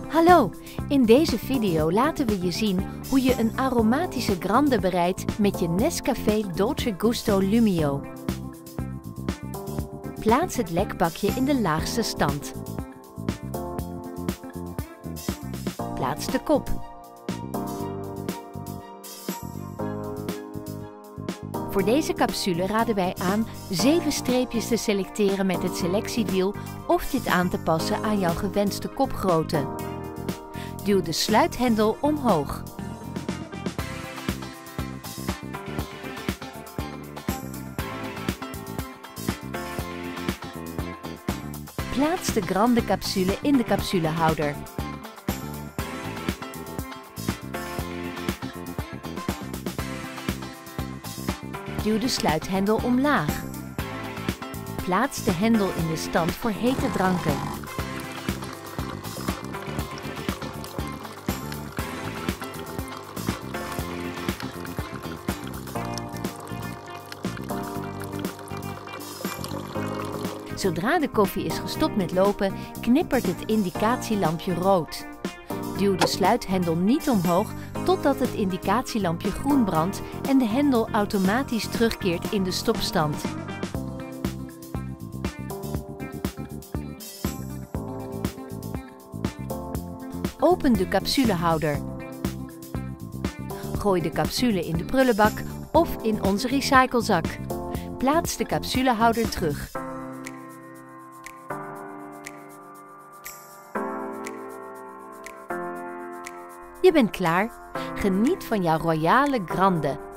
Hallo, in deze video laten we je zien hoe je een aromatische grande bereidt met je Nescafé Dolce Gusto Lumio. Plaats het lekbakje in de laagste stand. Plaats de kop. Voor deze capsule raden wij aan 7 streepjes te selecteren met het selectiewiel of dit aan te passen aan jouw gewenste kopgrootte. Duw de sluithendel omhoog. Plaats de grande capsule in de capsulehouder. Duw de sluithendel omlaag. Plaats de hendel in de stand voor hete dranken. Zodra de koffie is gestopt met lopen, knippert het indicatielampje rood. Duw de sluithendel niet omhoog totdat het indicatielampje groen brandt en de hendel automatisch terugkeert in de stopstand. Open de capsulehouder. Gooi de capsule in de prullenbak of in onze recyclezak. Plaats de capsulehouder terug. Je bent klaar. Geniet van jouw royale grande.